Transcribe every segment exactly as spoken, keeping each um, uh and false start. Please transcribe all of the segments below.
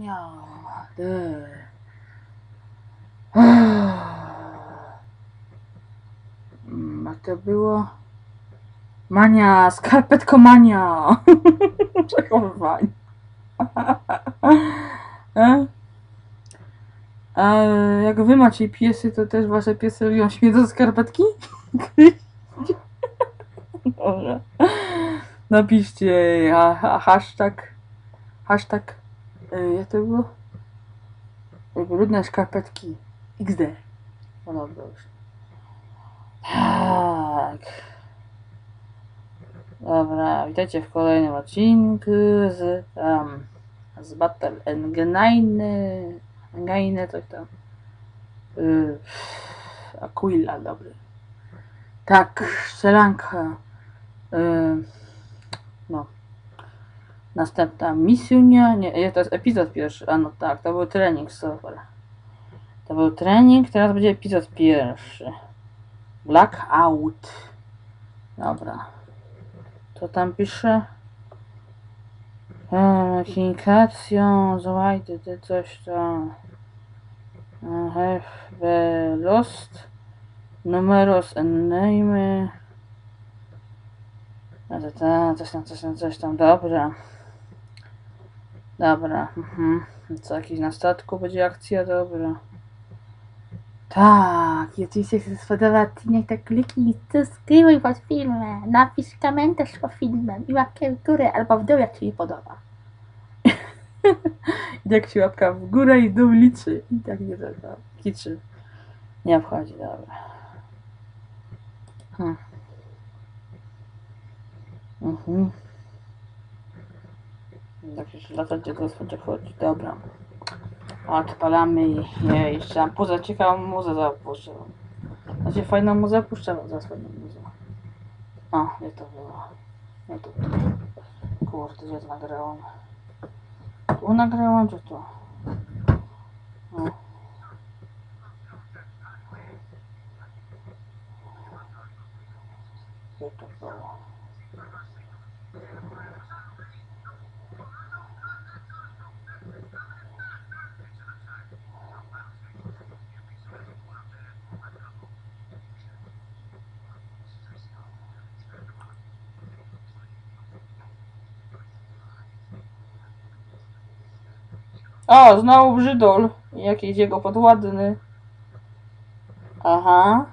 mania. De. A to było mania, skarpetkomania. Przechowywanie. A jak wy macie piesy, to też wasze piesy lubią śmierdzą skarpetki? Dobrze. Napiszcie ha, ha, hashtag hashtag yy, jak to było? Brudne skarpetki iks de. No dobra już. Tak. Dobra, witajcie w kolejnym odcinku z um, z Battle Engine Engine coś tam. Yy, Aquila, dobry. Tak, strzelanka. Yy, no. Następna misja, nie, to jest epizod pierwszy, a no tak, to był trening, super. To był trening, teraz będzie epizod pierwszy. Blackout. Dobra. To tam pisze? Komunikacją, złajty, ty coś tam. Have lost numerous and name. Coś tam, coś tam, coś tam, dobra. Dobra, mhm. Co, jakiś na statku będzie akcja, dobra. Tak, jeśli się spodobał odcinek, to kliknij subskrybuj pod filmem, napisz komentarz pod filmem i łapkę w górę albo w dół, jak ci się podoba. I jak się łapka w górę i w dół liczy. I tak nie trzeba. Liczy. Nie obchodzi, dobra. Hmm. Mhm. Tak już latać, gdzie to będzie chodzi, dobra. Odpalamy i nie, jeszcze mam puzę, ciekawą muzę zapuszczę. Znaczy fajną muzę puszczę, zaraz fajną muzę. O, gdzie to było? No to, kurde, gdzie to nagrałem? Tu nagrałem, czy tu? No. Gdzie to było? O, znowu Brzydol. Jakiś jego podładny. Aha.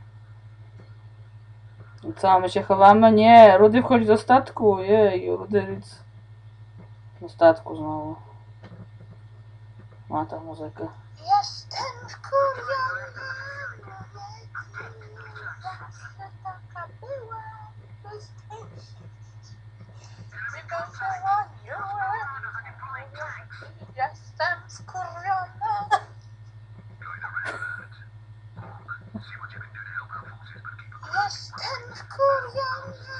I co, my się chowamy? Nie, Rudy wchodzi do statku. Jej, Rudy Ritz. Do statku znowu. Ma ta muzykę. Jestem wkurwiona. Zawsze taka była. Jestem skurwiona. Jestem wkurwiona.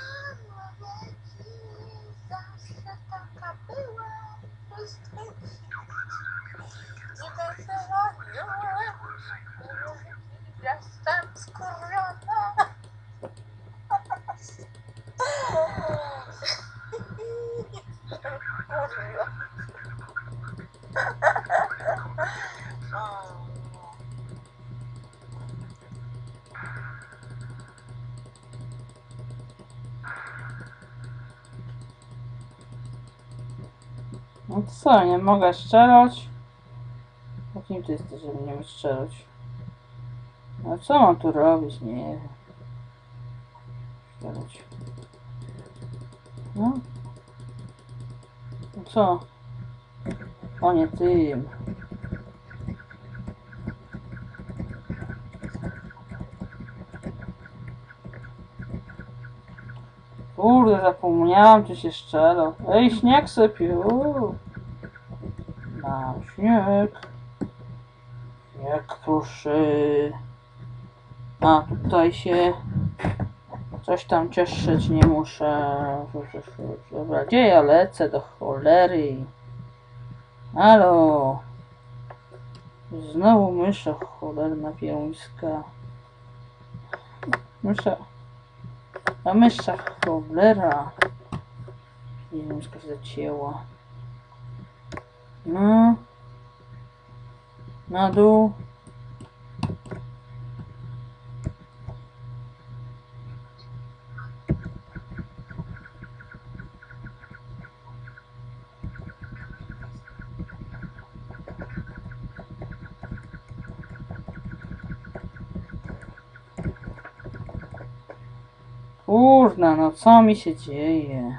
Zawsze taka była. Jestem skurwiona. No co, nie mogę strzelać? Jakim ty jesteś, żeby nie móc strzelać? No co mam tu robić? Nie wiem. Strzelać. No. No co? O nie tym. Kurde, zapomniałam, czy się strzelał. Ej, śnieg sypie. Uuu. Na śnieg. Śnieg, proszę. A, tutaj się coś tam cieszyć nie muszę. Dobra, gdzie ja lecę do cholery? Halo. Znowu mysza cholerna pieruńska. Mysza. A mysza cholera. Pieruńska się zacięła. No. Na dół. Kurna, no co mi się dzieje?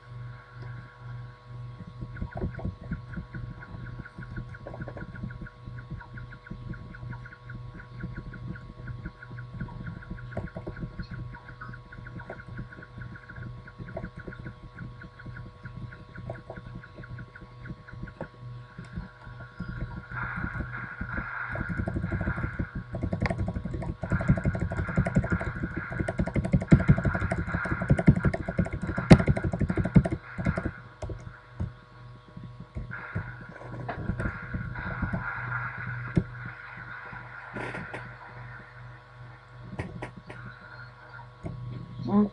Mm.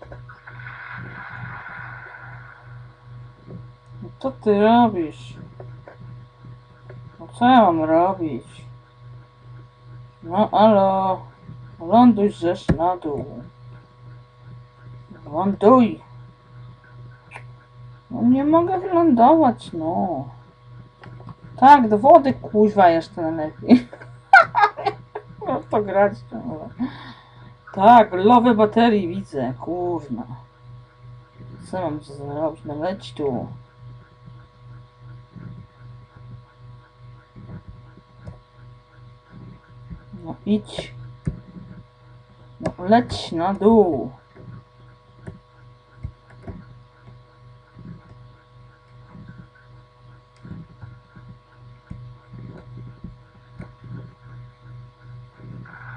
No co ty robisz? No co ja mam robić? No alo, ląduj żeż na dół. Ląduj. No nie mogę wylądować, no. Tak, do wody kuźwa jeszcze najlepiej. No to grać ciągle. Tak, lowy baterii widzę, kurna. Co mam zrobić? No leć tu. No idź. No leć na dół.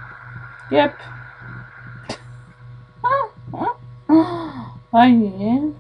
Jep. Fajnie, nie?